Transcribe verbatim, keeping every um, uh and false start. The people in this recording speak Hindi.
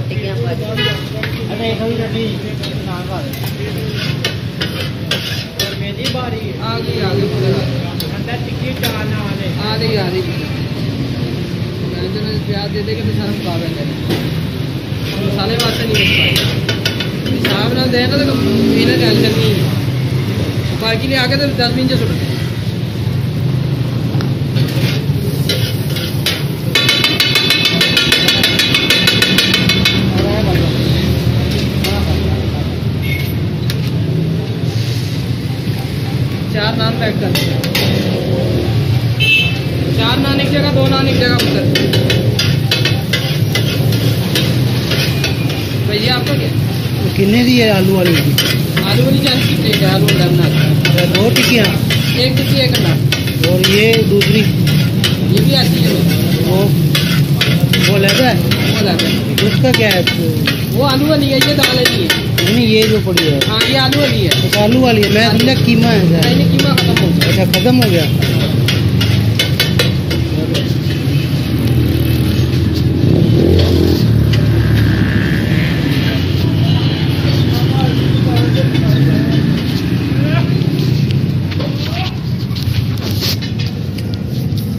टिक्कियां आ गई आ गई टिक्की चार आ गई आ गई प्याज दे दे के तो सारा मुका देंगे मसाले वास्ते नहीं हिसाब ना देना तो इन्हें टेंशन नहीं बाकी ले आके तो दस मिनट सुट चार नान पैक कर चार नान एक जगह दो नान एक जगह पुत्र भैया आपका क्या कितने दी है आलू वाली आलू वाली चालीस की प्लेट है आलू वाला बना दो टिक्कियाँ एक टिक्की एक अंडा और ये दूसरी ये भी आती है वो वो लगा है वो लगा है उसका क्या है वो आलू वाली है ये दाल वाली है नहीं ये जो पड़ी है हाँ ये आलू वाली है आलू वाली है मैं समझा कीमा है कीमा खत्म हो गया अच्छा खत्म हो गया।